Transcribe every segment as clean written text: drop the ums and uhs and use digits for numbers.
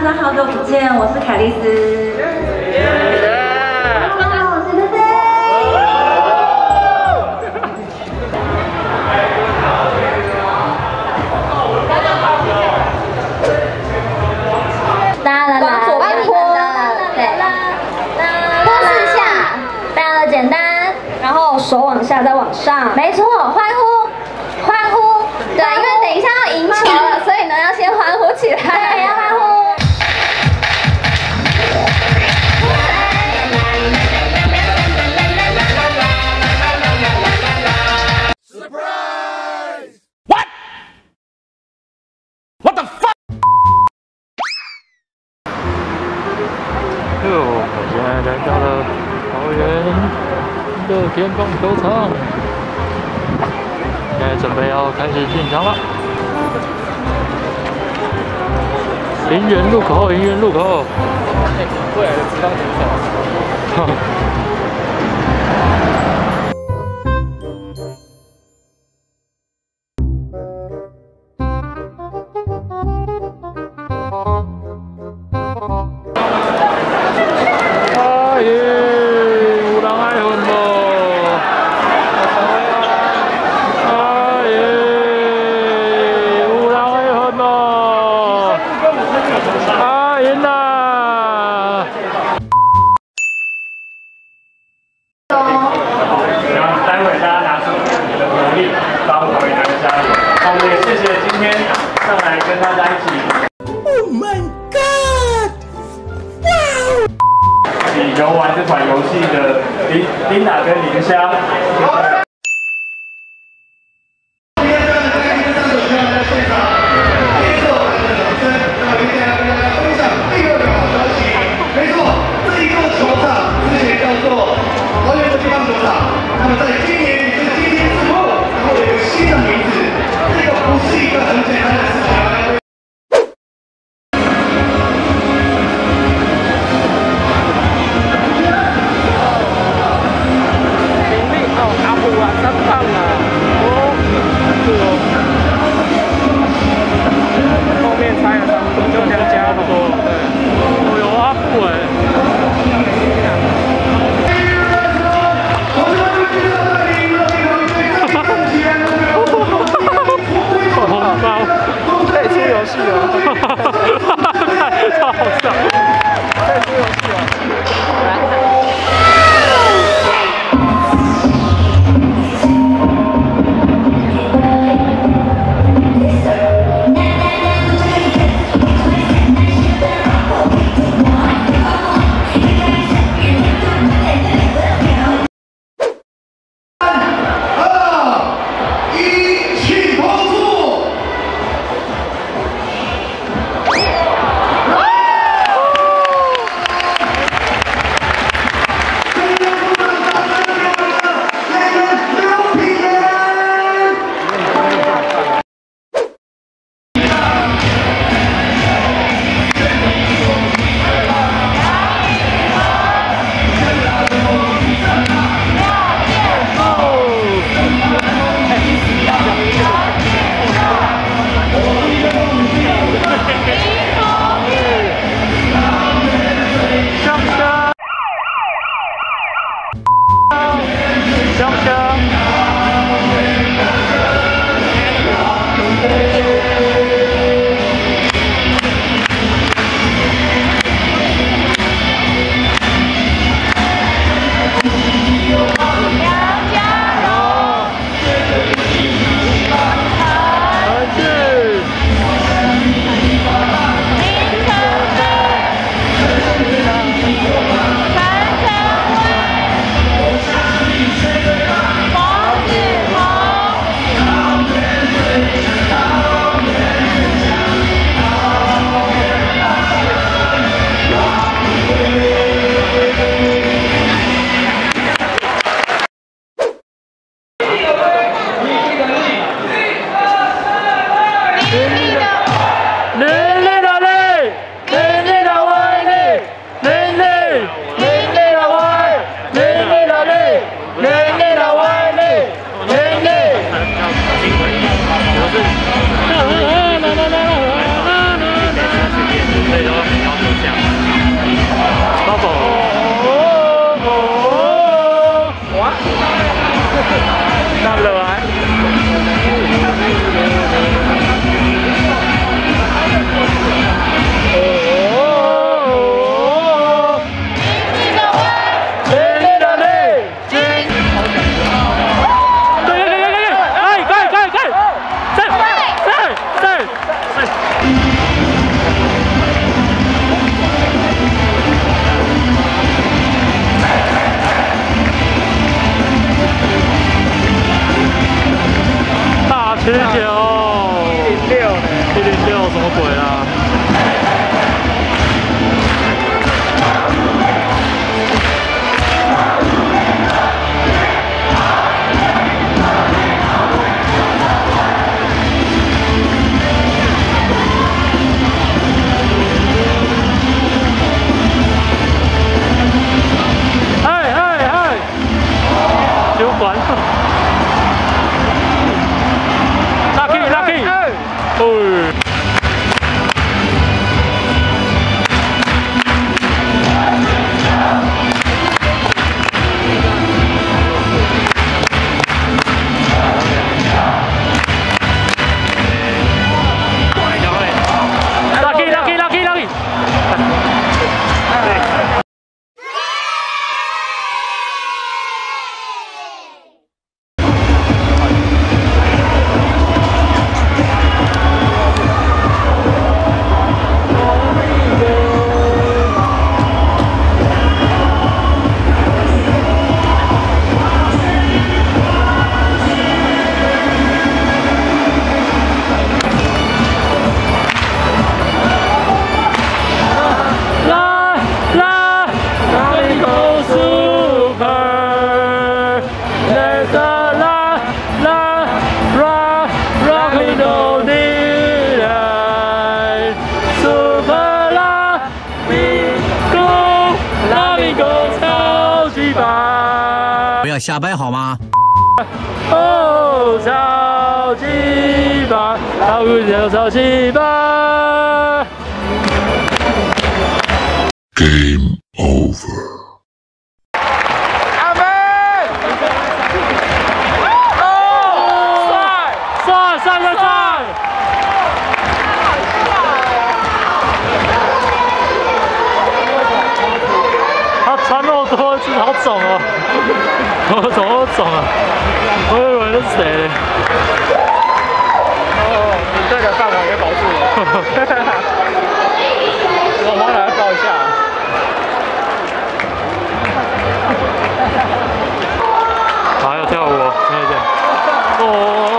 家好久不见，我是凯莉丝。大家好，我是菲菲。 大家来，左半坡，对，坡4下，非常的简单，然后手往下再往上，没错，欢呼，欢呼，对，因为等一下要赢球了，所以呢要先欢呼起来，对，要欢呼。 我现在来到了桃园乐天棒球场，现在准备要开始进场了。林园路口，林园路口。未来的职棒选手。 Oh my god! Wow! 一起游玩这款游戏的琳娜跟林香。 没错，这一个球场之前叫做桃园国际棒球场，那么在今年也就是今天之后，然后有一个新的名字，这个不是一个很简单的事情。 瞎掰好吗？ 哦，超级棒，好姑娘超级棒。 Game over。 穿那么多，真的好肿哦！我怎么那么肿啊？我以为那是谁嘞？哦，你这个饭碗给保住了。我妈来抱一下。好，要跳舞哦，看一下。哦。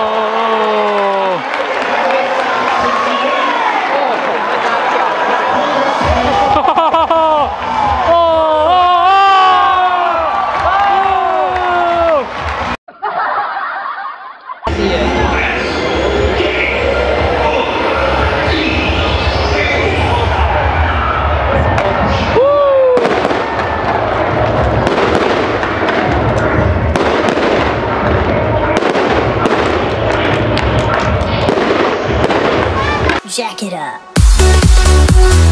Jack it up.